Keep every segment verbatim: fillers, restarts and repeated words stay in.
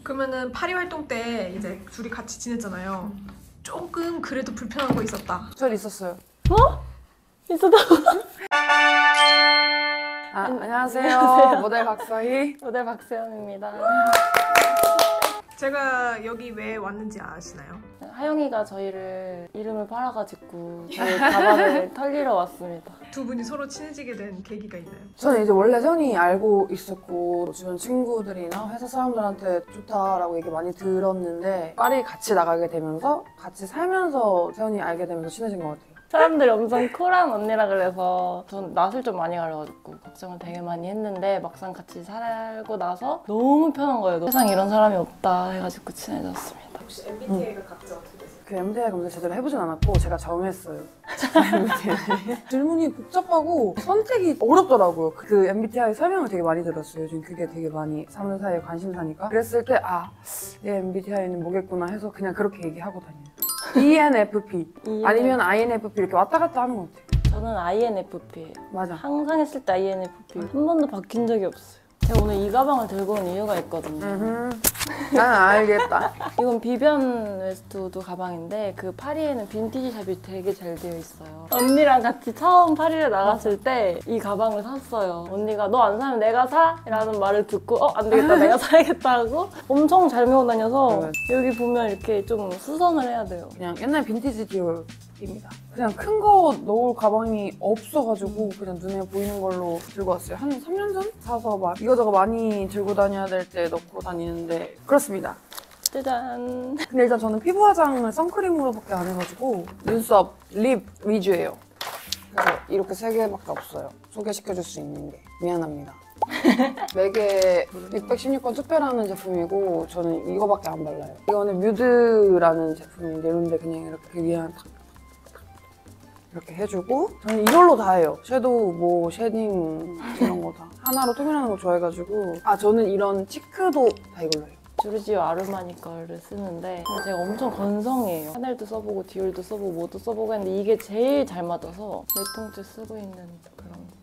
그러면은 파리 활동 때 이제 둘이 같이 지냈잖아요. 조금 그래도 불편한 거 있었다. 전 있었어요. 어? 있었다고? 아, 안녕하세요. 안녕하세요. 모델 박서희. 모델 박수영입니다. 제가 여기 왜 왔는지 아시나요? 하영이가 저희를 이름을 팔아가지고 저희 가방을 털리러 왔습니다. 두 분이 서로 친해지게 된 계기가 있나요? 저는 이제 원래 세연이 알고 있었고 주변 친구들이나 회사 사람들한테 좋다라고 얘기 많이 들었는데 파리 같이 나가게 되면서 같이 살면서 세연이 알게 되면서 친해진 것 같아요. 사람들이 엄청 쿨한 언니라 그래서 전 낯을 좀 많이 가려가지고 걱정을 되게 많이 했는데 막상 같이 살고 나서 너무 편한 거예요. 세상에 이런 사람이 없다 해가지고 친해졌습니다. 혹시 엠비티아이가 음. 각자 어떻게 되세요? 그 엠비티아이 검사 제대로 해보진 않았고 제가 정했어요. 질문이 복잡하고 선택이 어렵더라고요. 그 엠비티아이 설명을 되게 많이 들었어요. 요즘 그게 되게 많이 사람들 사이에 관심사니까. 그랬을 때 아, 내 엠비티아이는 뭐겠구나 해서 그냥 그렇게 얘기하고 다녀요. 이엔에프피 아니면 아이엔에프피 이렇게 왔다 갔다 하는 것 같아요. 저는 아이엔에프피예요. 맞아. 항상 했을 때 아이엔에프피. 한 번도 바뀐 적이 없어요. 제가 오늘 이 가방을 들고 온 이유가 있거든요. 난 알겠다. 이건 비비안 웨스트우드 가방인데 그 파리에는 빈티지 샵이 되게 잘 되어 있어요. 언니랑 같이 처음 파리를 나갔을 때 이 가방을 샀어요. 언니가 너 안 사면 내가 사? 라는 말을 듣고 어? 안 되겠다 내가 사야겠다 하고 엄청 잘 메고 다녀서 여기 보면 이렇게 좀 수선을 해야 돼요. 그냥 옛날 빈티지 디올입니다. 그냥 큰 거 넣을 가방이 없어가지고 그냥 눈에 보이는 걸로 들고 왔어요. 한 삼 년 전 사서 막 이거저거 많이 들고 다녀야 될 때 넣고 다니는데 그렇습니다. 짜잔. 근데 일단 저는 피부 화장을 선크림으로밖에 안 해가지고 눈썹, 립 위주예요. 그래서 이렇게 세 개밖에 없어요. 소개시켜줄 수 있는 게. 미안합니다. 맥의 육백십육 번 투페라는 제품이고 저는 이거밖에 안 발라요. 이거는 뮤드라는 제품인데 이런데 그냥 이렇게 그냥 탁 이렇게 해주고 저는 이걸로 다 해요. 섀도우, 뭐 쉐딩 이런 거 다. 하나로 통일하는 거 좋아해가지고 아 저는 이런 치크도 다 이걸로 해요. 주르지오 아르마니 거를 쓰는데 제가 엄청 건성이에요. 샤넬도 써보고 디올도 써보고 뭐도 써보고 했는데 이게 제일 잘 맞아서 몇 통째 쓰고 있는 그런 거.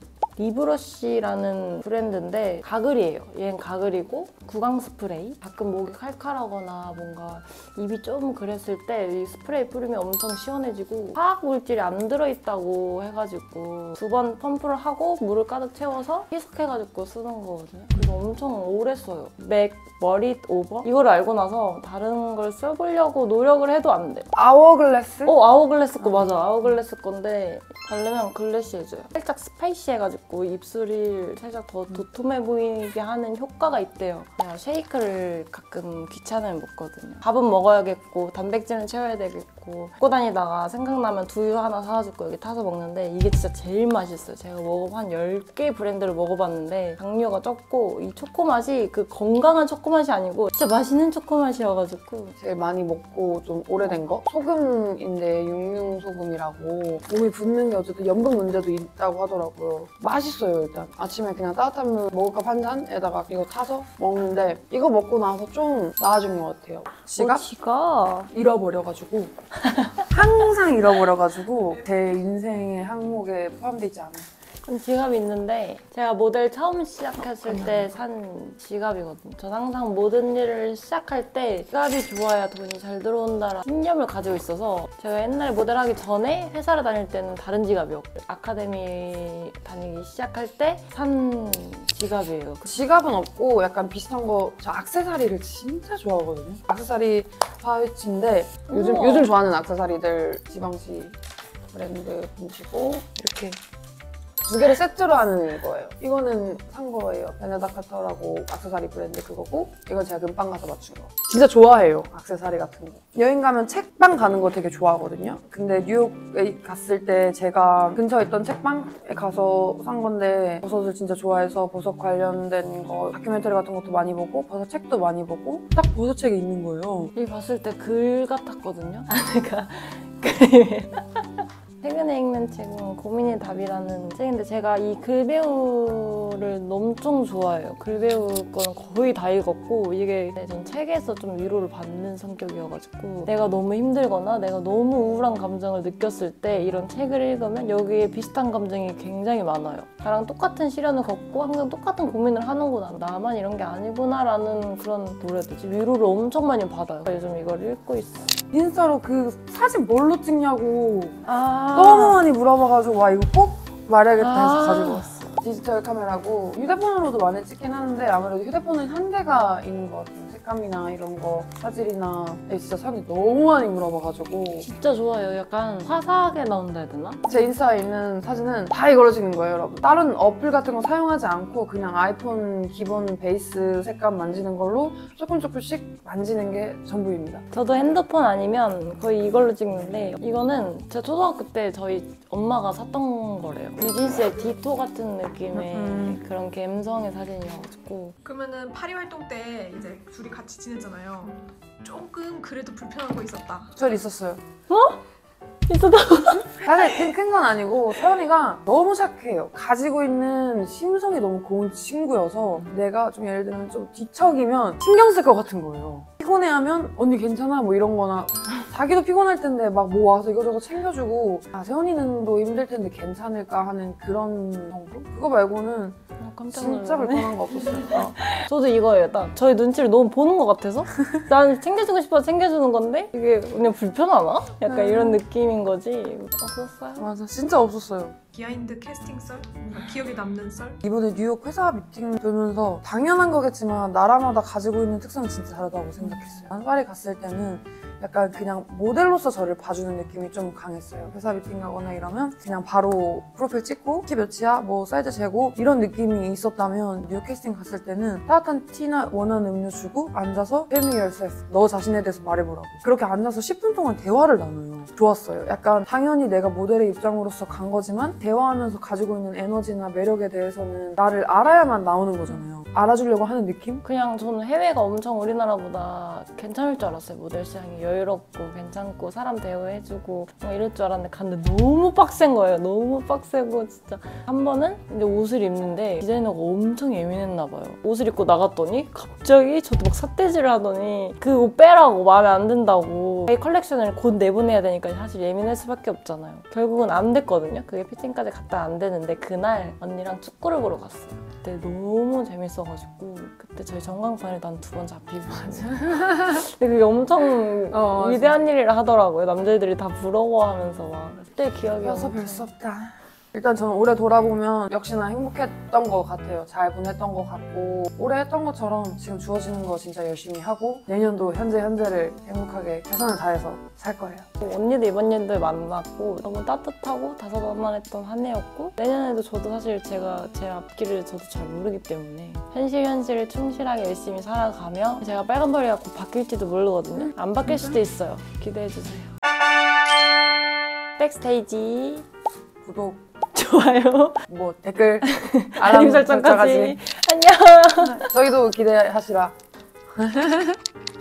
리브러쉬라는 브랜드인데 가글이에요. 얘는 가글이고 구강 스프레이. 가끔 목이 칼칼하거나 뭔가 입이 좀 그랬을 때 이 스프레이 뿌리면 엄청 시원해지고 화학 물질이 안 들어있다고 해가지고 두 번 펌프를 하고 물을 가득 채워서 희석해가지고 쓰는 거거든요. 그래서 엄청 오래 써요. 맥 머리 오버? 이거를 알고 나서 다른 걸 써보려고 노력을 해도 안 돼. 아워글래스? 어 아워글래스 거 맞아. 아워글래스 건데 바르면 글래시해져요. 살짝 스파이시해가지고 입술이 살짝 더 도톰해 보이게 하는 효과가 있대요. 제가 쉐이크를 가끔 귀찮으면 먹거든요. 밥은 먹어야겠고 단백질은 채워야 되겠고 먹고 다니다가 생각나면 두유 하나 사가지고 여기 타서 먹는데 이게 진짜 제일 맛있어요. 제가 먹어 한 열 개 브랜드를 먹어봤는데 당류가 적고 이 초코 맛이 그 건강한 초코 맛이 아니고 진짜 맛있는 초코 맛이어가지고 제일 많이 먹고 좀 오래된 거? 소금인데 육류소금이라고 몸이 붓는 게 어쨌든 염분 문제도 있다고 하더라고요. 맛있어요 일단. 아침에 그냥 따뜻한 물 먹을까 한 잔에다가 이거 타서 먹는데 이거 먹고 나서 좀 나아진 것 같아요. 지갑? 어, 지갑? 잃어버려가지고 항상 잃어버려가지고 제 인생의 항목에 포함되어 있지 않아요. 지갑이 있는데 제가 모델 처음 시작했을 때 산 지갑이거든요. 전 항상 모든 일을 시작할 때 지갑이 좋아야 돈이 잘 들어온다라는 신념을 가지고 있어서 제가 옛날에 모델하기 전에 회사를 다닐 때는 다른 지갑이었고 아카데미 다니기 시작할 때 산 지갑이에요. 지갑은 없고 약간 비슷한 거 저 액세서리를 진짜 좋아하거든요. 액세서리 파우치인데 요즘, 요즘 좋아하는 액세서리들 지방시 브랜드 분치고 이렇게 두 개를 세트로 하는 거예요. 이거는 산 거예요. 베네다카터라고 액세서리 브랜드 그거고 이건 제가 금방 가서 맞춘 거. 진짜 좋아해요. 액세서리 같은 거. 여행 가면 책방 가는 거 되게 좋아하거든요. 근데 뉴욕에 갔을 때 제가 근처에 있던 책방에 가서 산 건데 버섯을 진짜 좋아해서 버섯 관련된 거 다큐멘터리 같은 것도 많이 보고 버섯 책도 많이 보고 딱 버섯 책이 있는 거예요. 이 봤을 때 글 같았거든요. 그러니까 최근에 읽는 책은 고민의 답이라는 책인데 제가 이 글배우를 엄청 좋아해요. 글배우 거는 거의 다 읽었고 이게 전 책에서 좀 위로를 받는 성격이어가지고 내가 너무 힘들거나 내가 너무 우울한 감정을 느꼈을 때 이런 책을 읽으면 여기에 비슷한 감정이 굉장히 많아요. 나랑 똑같은 시련을 겪고 항상 똑같은 고민을 하는구나. 나만 이런 게 아니구나 라는 그런 뭐라해야되지 위로를 엄청 많이 받아요. 요즘 이걸 읽고 있어요. 인스타로 그 사진 뭘로 찍냐고 아 너무 많이 물어봐가지고 와 이거 꼭 말해야겠다 해서 아 가지고 왔어. 디지털 카메라고 휴대폰으로도 많이 찍긴 하는데 아무래도 휴대폰은 한계가 있는 것 같아요. 색감이나 이런 거 사진이나 진짜 사람들이 너무 많이 물어봐가지고 진짜 좋아요. 약간 화사하게 나온다 해야 되나? 제 인스타에 있는 사진은 다 이걸로 찍는 거예요, 여러분. 다른 어플 같은 거 사용하지 않고 그냥 아이폰 기본 베이스 색감 만지는 걸로 조금 조금씩 만지는 게 전부입니다. 저도 핸드폰 아니면 거의 이걸로 찍는데 이거는 제가 초등학교 때 저희 엄마가 샀던 거래요. 뉴진스의 디토 같은 느낌의 음. 그런 감성의 사진이어가지고 그러면은 파리 활동 때 이제 둘이 같이 지냈잖아요. 조금 그래도 불편한 거 있었다. 저 있었어요. 있었다. 사실 큰 건 아니고 서연이가 너무 착해요. 가지고 있는 심성이 너무 고운 친구여서 내가 좀 예를 들면 좀 뒤척이면 신경 쓸 것 같은 거예요. 피곤해하면 언니 괜찮아? 뭐 이런 거나 자기도 피곤할 텐데 막 뭐 와서 이거저거 챙겨주고 아 세연이는 또 힘들 텐데 괜찮을까 하는 그런 정도? 그거 말고는 어, 깜짝 진짜 놀랐네. 불편한 거 없었어요. 저도 이거예요. 딱 저희 눈치를 너무 보는 것 같아서 난 챙겨주고 싶어서 챙겨주는 건데 이게 그냥 불편하나? 약간 음. 이런 느낌인 거지. 없었어요? 맞아, 진짜 없었어요. 비하인드 캐스팅 썰? 뭔가 기억에 남는 썰? 이번에 뉴욕 회사 미팅 돌면서 당연한 거겠지만 나라마다 가지고 있는 특성이 진짜 다르다고 생각했어요. 난 파리 갔을 때는 약간 그냥 모델로서 저를 봐주는 느낌이 좀 강했어요. 회사 미팅 가거나 이러면 그냥 바로 프로필 찍고 키 몇이야? 뭐 사이즈 재고 이런 느낌이 있었다면 뉴욕 캐스팅 갔을 때는 따뜻한 티나 원하는 음료 주고 앉아서 Tell me yourself. 너 자신에 대해서 말해보라고. 그렇게 앉아서 십 분 동안 대화를 나눠요. 좋았어요. 약간 당연히 내가 모델의 입장으로서 간 거지만 대화하면서 가지고 있는 에너지나 매력에 대해서는 나를 알아야만 나오는 거잖아요. 알아주려고 하는 느낌? 그냥 저는 해외가 엄청 우리나라보다 괜찮을 줄 알았어요. 모델 시장이 여유롭고 괜찮고 사람 대우해주고 뭐 이럴 줄 알았는데 갔는데 너무 빡센 거예요. 너무 빡세고 진짜 한 번은 이제 옷을 입는데 디자이너가 엄청 예민했나 봐요. 옷을 입고 나갔더니 갑자기 저도 막 삿대질을 하더니 그 옷 빼라고 마음에 안 든다고 이 컬렉션을 곧 내보내야 되니까 사실 예민할 수밖에 없잖아요. 결국은 안 됐거든요. 그게 피팅까지 갔다 안 되는데 그날 언니랑 축구를 보러 갔어요. 그때 너무 재밌어가지고 그때 저희 전광판에 난 두 번 잡히고 근데 그게 엄청 어, 위대한 일이라 하더라고요. 남자애들이 다 부러워하면서 막 그때 기억이 서 엄청- 별 수 없다. 일단 저는 올해 돌아보면 역시나 행복했던 것 같아요. 잘 보냈던 것 같고 올해 했던 것처럼 지금 주어지는 거 진짜 열심히 하고 내년도 현재 현재를 행복하게 최선을 다해서 살 거예요. 언니도 이번 년도에 만났고 너무 따뜻하고 다사다난했던 한 해였고 내년에도 저도 사실 제가 제 앞길을 저도 잘 모르기 때문에 현실 현실을 충실하게 열심히 살아가며 제가 빨간머리가 곧 바뀔지도 모르거든요. 안 바뀔 수도 있어요. 기대해주세요. 백스테이지 구독, 좋아요 뭐 댓글, 알림 설정까지 안녕 저희도 기대하시라.